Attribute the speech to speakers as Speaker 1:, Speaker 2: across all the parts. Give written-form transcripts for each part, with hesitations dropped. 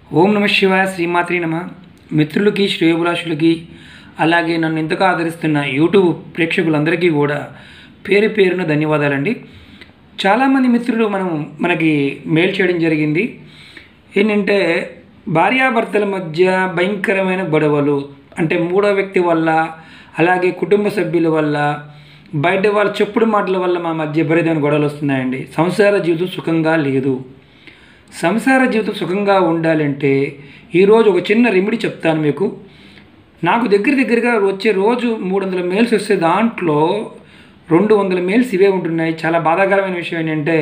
Speaker 1: ఓం నమ శివాయ శ్రీమాత్రి నమ. మిత్రులకి శ్రేయోభిలాషులకి అలాగే నన్ను ఇంతగా ఆదరిస్తున్న యూట్యూబ్ ప్రేక్షకులందరికీ కూడా పేరు పేరున ధన్యవాదాలండి. చాలామంది మిత్రులు మనకి మెయిల్ చేయడం జరిగింది. ఏంటంటే భార్యాభర్తల మధ్య భయంకరమైన గొడవలు, అంటే మూడో వ్యక్తి వల్ల అలాగే కుటుంబ సభ్యుల వల్ల బయట వాళ్ళ చెప్పుడు మాటల వల్ల మా మధ్య విపరీతమైన గొడవలు వస్తున్నాయండి. సంసార జీవితం సుఖంగా లేదు. సంసార జీవితం సుఖంగా ఉండాలంటే ఈరోజు ఒక చిన్న రెమెడీ చెప్తాను మీకు. నాకు దగ్గరగా వచ్చే రోజు 300 మెయిల్స్ వస్తే దాంట్లో 200 మెయిల్స్ ఇవే ఉంటున్నాయి. చాలా బాధాకరమైన విషయం ఏంటంటే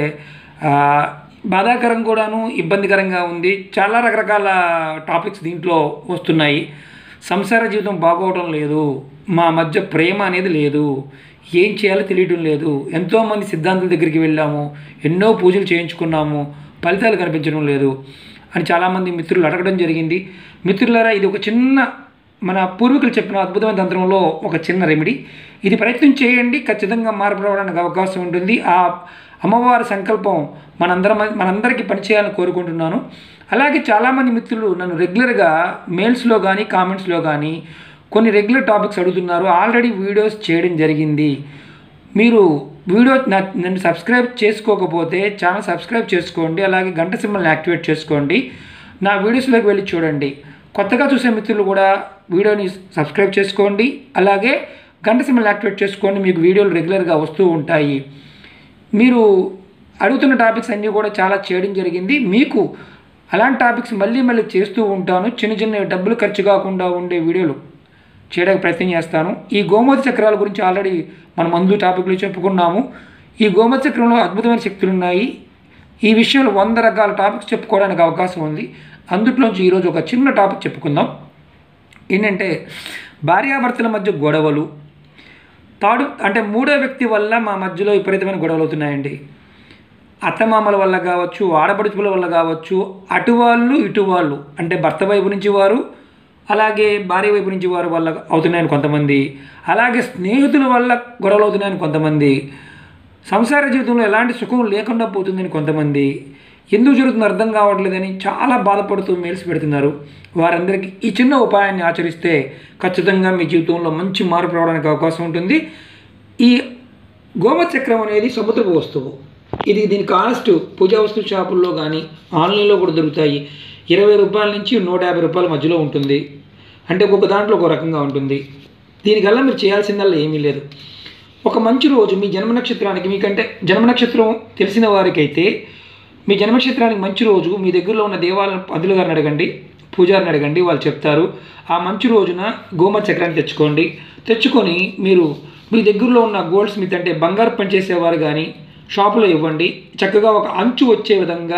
Speaker 1: బాధాకరం కూడాను, ఇబ్బందికరంగా ఉంది. చాలా రకరకాల టాపిక్స్ దీంట్లో వస్తున్నాయి. సంసార జీవితం బాగోవడం లేదు, మా మధ్య ప్రేమ అనేది లేదు, ఏం చేయాలో తెలియటం లేదు, ఎంతోమంది సిద్ధాంతుల దగ్గరికి వెళ్ళాము, ఎన్నో పూజలు చేయించుకున్నాము, ఫలితాలు కనిపించడం లేదు అని చాలామంది మిత్రులు అడగడం జరిగింది. మిత్రులారా, ఇది ఒక చిన్న మన పూర్వీకులు చెప్పిన అద్భుతమైన తంత్రంలో ఒక చిన్న రెమెడీ. ఇది ప్రయత్నం చేయండి, ఖచ్చితంగా మార్పు రావడానికి అవకాశం ఉంటుంది. ఆ అమ్మవారి సంకల్పం మనందరికీ పనిచేయాలని కోరుకుంటున్నాను. అలాగే చాలామంది మిత్రులు నన్ను రెగ్యులర్గా మెయిల్స్లో కానీ కామెంట్స్లో కానీ కొన్ని రెగ్యులర్ టాపిక్స్ అడుగుతున్నారు. ఆల్రెడీ వీడియోస్ చేయడం జరిగింది. మీరు నన్ను సబ్స్క్రైబ్ చేసుకోకపోతే ఛానల్ సబ్స్క్రైబ్ చేసుకోండి, అలాగే గంట సింబల్ని యాక్టివేట్ చేసుకోండి. నా వీడియోస్లోకి వెళ్ళి చూడండి. కొత్తగా చూసే మిత్రులు కూడా వీడియోని సబ్స్క్రైబ్ చేసుకోండి, అలాగే గంట సింబల్ని యాక్టివేట్ చేసుకోండి. మీకు వీడియోలు రెగ్యులర్గా వస్తూ ఉంటాయి. మీరు అడుగుతున్న టాపిక్స్ అన్నీ కూడా చాలా చేయడం జరిగింది. మీకు అలాంటి టాపిక్స్ మళ్ళీ చేస్తూ ఉంటాను. చిన్న డబ్బులు ఖర్చు కాకుండా ఉండే వీడియోలు చేయడానికి ప్రయత్నం చేస్తాను. ఈ గోమతి చక్రాల గురించి ఆల్రెడీ మనం ముందు టాపిక్లో చెప్పుకున్నాము. ఈ గోమతి చక్రంలో అద్భుతమైన శక్తులు ఉన్నాయి. ఈ విషయంలో 100 రకాల టాపిక్స్ చెప్పుకోవడానికి అవకాశం ఉంది. అందులోంచి ఈరోజు ఒక చిన్న టాపిక్ చెప్పుకుందాం. ఏంటంటే భార్యాభర్తల మధ్య గొడవలు, అంటే మూడో వ్యక్తి వల్ల మా మధ్యలో విపరీతమైన గొడవలు అవుతున్నాయండి. అత్తమామల వల్ల కావచ్చు, ఆడపడుచుల వల్ల కావచ్చు, అటువాళ్ళు ఇటువాళ్ళు, అంటే భర్త వైపు నుంచి వారు అలాగే భార్య వైపు నుంచి వారి వల్ల అవుతున్నాయని కొంతమంది, అలాగే స్నేహితుల వల్ల గొడవలు అవుతున్నాయని కొంతమంది, సంసార జీవితంలో ఎలాంటి సుఖం లేకుండా పోతుందని కొంతమంది, ఎందుకు జరుగుతుందో అర్థం కావట్లేదని చాలా బాధపడుతూ మెయిల్స్ పెడుతున్నారు. వారందరికీ ఈ చిన్న ఉపాయాన్ని ఆచరిస్తే ఖచ్చితంగా మీ జీవితంలో మంచి మార్పు రావడానికి అవకాశం ఉంటుంది. ఈ గోమతి చక్రం అనేది సముద్రపు వస్తువు. దీని కాస్ట్ పూజా వస్తువు షాపుల్లో కానీ ఆన్లైన్లో కూడా దొరుకుతాయి. 20 రూపాయల నుంచి 150 రూపాయల మధ్యలో ఉంటుంది. అంటే ఒక్కొక్క దాంట్లో ఒక రకంగా ఉంటుంది. దీనికల్లా మీరు చేయాల్సిందల్లా ఏమీ లేదు. ఒక మంచి రోజు మీ జన్మ నక్షత్రానికి, మీకంటే జన్మ నక్షత్రం తెలిసిన వారికైతే మీ జన్మ నక్షత్రానికి మంచి రోజు మీ దగ్గరలో ఉన్న దేవాలయం పంతులు గారిని అడగండి, పూజారిని అడగండి, వాళ్ళు చెప్తారు. ఆ మంచి రోజున గోమతి చక్రాన్ని తెచ్చుకొని మీరు మీ దగ్గరలో ఉన్న గోల్డ్ స్మిత్, అంటే బంగారు పని చేసేవారు కానీ షాపులో ఇవ్వండి. చక్కగా ఒక అంచు వచ్చే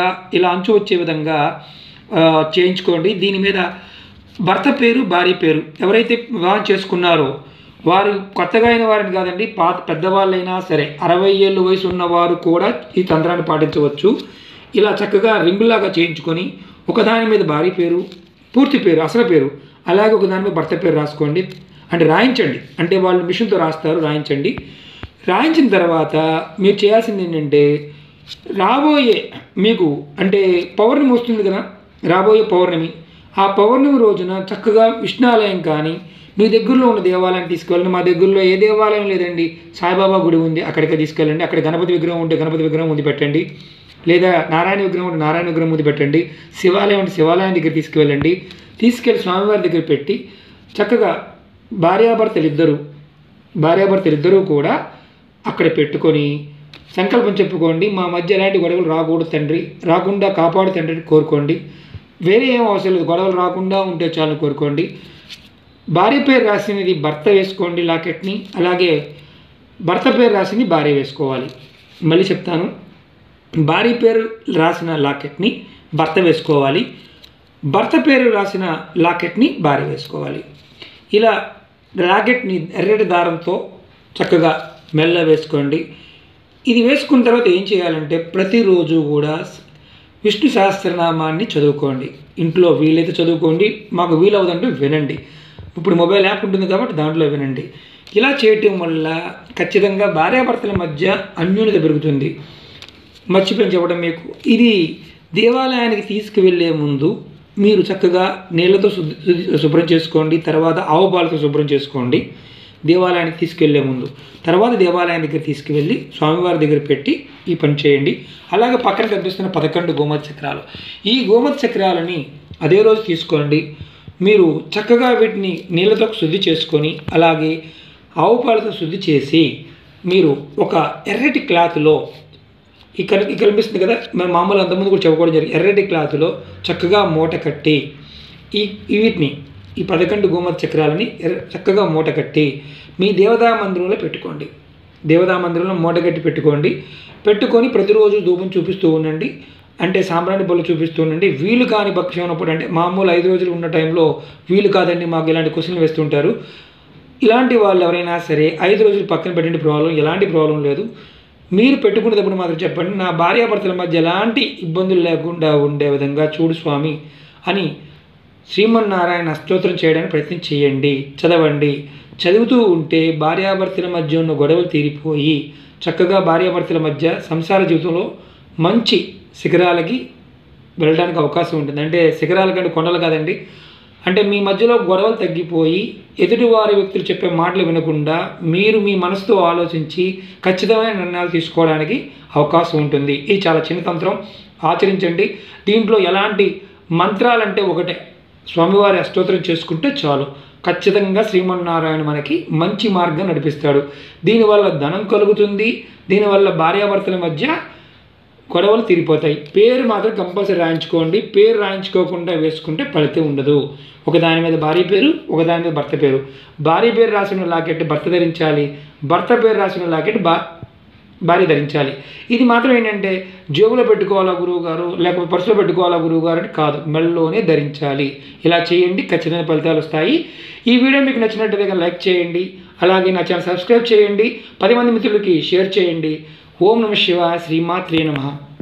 Speaker 1: విధంగా చేయించుకోండి. దీని మీద భర్త పేరు, భార్య పేరు, ఎవరైతే వివాహం చేసుకున్నారో వారు కొత్తగా అయిన వారిని కాదండి, పెద్దవాళ్ళైనా సరే 60 ఏళ్ళ వయసు ఉన్నవారు కూడా ఈ తంత్రాన్ని పాటించవచ్చు. ఇలా చక్కగా రింగులాగా చేయించుకొని ఒకదాని మీద భార్య పేరు, పూర్తి పేరు, అసలు పేరు, అలాగే ఒకదాని మీద భర్త పేరు రాసుకోండి. అంటే రాయించండి, అంటే వాళ్ళు మిషన్తో రాస్తారు, రాయించండి. రాయించిన తర్వాత మీరు చేయాల్సింది ఏంటంటే రాబోయే మీకు అంటే పౌర్ణమి వస్తుంది కదా, రాబోయే పౌర్ణమి, ఆ పౌర్ణమి రోజున చక్కగా విష్ణాలయం కానీ మీ దగ్గరలో ఉన్న దేవాలయాన్ని తీసుకెళ్ళండి. మా దగ్గరలో ఏ దేవాలయం లేదండి, సాయిబాబా గుడి ఉంది, అక్కడికి తీసుకెళ్ళండి. అక్కడ గణపతి విగ్రహం ఉంటే గణపతి విగ్రహం ముందు పెట్టండి, లేదా నారాయణ విగ్రహం ఉంటే నారాయణ విగ్రహం ముందు పెట్టండి, శివాలయం ఉంటే శివాలయం దగ్గర తీసుకెళ్ళి స్వామివారి దగ్గర పెట్టి చక్కగా భార్యాభర్తలు ఇద్దరూ అక్కడ పెట్టుకొని సంకల్పం చెప్పుకోండి. మా మధ్య ఎలాంటి గొడవలు రాకూడదు తండ్రి, రాకుండా కాపాడు తండ్రిని కోరుకోండి. వేరే ఏం అవసరం లేదు, గొడవలు రాకుండా ఉంటే చాలు కోరుకోండి. భార్య పేరు రాసినది భర్త వేసుకోండి లాకెట్ని, అలాగే భర్త పేరు రాసింది భార్య వేసుకోవాలి. మళ్ళీ చెప్తాను, భార్య పేరు రాసిన లాకెట్ని భర్త వేసుకోవాలి, భర్త పేరు రాసిన లాకెట్ని భార్య వేసుకోవాలి. ఇలా లాకెట్ని ఎర్రటి దారంతో చక్కగా మెల్ల వేసుకోండి. ఇది వేసుకున్న తర్వాత ఏం చేయాలంటే ప్రతిరోజు కూడా విష్ణు సహస్రనామాన్ని చదువుకోండి. ఇంట్లో వీలైతే చదువుకోండి, మాకు వీలవుదంటే వినండి. ఇప్పుడు మొబైల్ యాప్ ఉంటుంది కాబట్టి దాంట్లో వినండి. ఇలా చేయటం వల్ల ఖచ్చితంగా భార్యాభర్తల మధ్య అన్యోన్యత పెరుగుతుంది. మర్చిపోయి చెప్పడం మీకు, ఇది దేవాలయానికి తీసుకువెళ్ళే ముందు మీరు చక్కగా నీళ్ళతో శుభ్రం చేసుకోండి. తర్వాత ఆవు పాలతో శుభ్రం చేసుకోండి దేవాలయానికి తీసుకెళ్లే ముందు. తర్వాత దేవాలయం దగ్గర తీసుకువెళ్ళి స్వామివారి దగ్గర పెట్టి ఈ పని చేయండి. అలాగే పక్కన కనిపిస్తున్న 11 గోమతి చక్రాలు, ఈ గోమతి చక్రాలని అదే రోజు తీసుకోండి. మీరు చక్కగా వీటిని నీళ్ళతో శుద్ధి చేసుకొని అలాగే ఆవు పాలతో శుద్ధి చేసి మీరు ఒక ఎర్రటి క్లాత్లో ఇక్కడ కనిపిస్తుంది కదా, మేము మామూలు అంతకుముందు కూడా చెప్పుకోవడం జరిగింది. ఎర్రటి క్లాత్లో చక్కగా మూట కట్టి వీటిని ఈ 11 గోమతి చక్రాలని చక్కగా మూట కట్టి మీ దేవతా మందిరంలో పెట్టుకోండి. దేవతా మందిరంలో మూట కట్టి పెట్టుకొని ప్రతిరోజు ధూపం చూపిస్తూ ఉండండి. అంటే సాంబ్రాణి బొల్లు చూపిస్తూ ఉండండి. వీలు కాని పక్షం ఉన్నప్పుడు, అంటే మామూలు 5 రోజులు ఉన్న టైంలో వీలు కాదండి మాకు ఇలాంటి క్వశ్చన్లు వేస్తుంటారు. ఇలాంటి వాళ్ళు ఎవరైనా సరే 5 రోజులు పక్కన పెట్టండి, ఎలాంటి ప్రాబ్లం లేదు. మీరు పెట్టుకునేటప్పుడు మాత్రం చెప్పండి, నా భార్యాభర్తల మధ్య ఎలాంటి ఇబ్బందులు లేకుండా ఉండే విధంగా చూడు స్వామి అని శ్రీమన్నారాయణ స్తోత్రం చేయడానికి ప్రయత్నం చేయండి. చదవండి. చదువుతూ ఉంటే భార్యాభర్తల మధ్య ఉన్న గొడవలు తీరిపోయి చక్కగా భార్యాభర్తల మధ్య సంసార జీవితంలో మంచి శిఖరాలకి వెళ్ళడానికి అవకాశం ఉంటుంది. అంటే శిఖరాల కంటే కొండలు కాదండి. అంటే మీ మధ్యలో గొడవలు తగ్గిపోయి ఎదుటివారి వ్యక్తులు చెప్పే మాటలు వినకుండా మీరు మీ మనసుతో ఆలోచించి ఖచ్చితమైన నిర్ణయాలు తీసుకోవడానికి అవకాశం ఉంటుంది. ఇది చాలా చిన్న తంత్రం, ఆచరించండి. దీంట్లో ఎలాంటి మంత్రాలంటే ఒకటే, స్వామివారి అష్టోత్తరం చేసుకుంటే చాలు. ఖచ్చితంగా శ్రీమన్నారాయణ మనకి మంచి మార్గం నడిపిస్తాడు. దీనివల్ల ధనం కలుగుతుంది. దీనివల్ల భార్యాభర్తల మధ్య గొడవలు తీరిపోతాయి. పేరు మాత్రం కంపల్సరీ రాయించుకోండి. పేరు రాయించుకోకుండా వేసుకుంటే ఫలితం ఉండదు. ఒకదాని మీద భార్య పేరు, ఒకదాని మీద భర్త పేరు. భార్య పేరు రాసిన లాకెట్ భర్త ధరించాలి, భర్త పేరు రాసిన లాకెట్ భార్య ధరించాలి. ఇది మాత్రం ఏంటంటే జేబులో పెట్టుకోవాలా గురువు గారు, లేకపోతే పర్సులో పెట్టుకోవాలా గురువు గారు అని కాదు, మెడలోనే ధరించాలి. ఇలా చేయండి, ఖచ్చితమైన ఫలితాలు వస్తాయి. ఈ వీడియో మీకు నచ్చినట్లయితే లైక్ చేయండి. అలాగే నా ఛానల్ సబ్స్క్రైబ్ చేయండి. 10 మంది మిత్రులకి షేర్ చేయండి. ఓం నమః శివాయ. శ్రీమాత్రే నమః.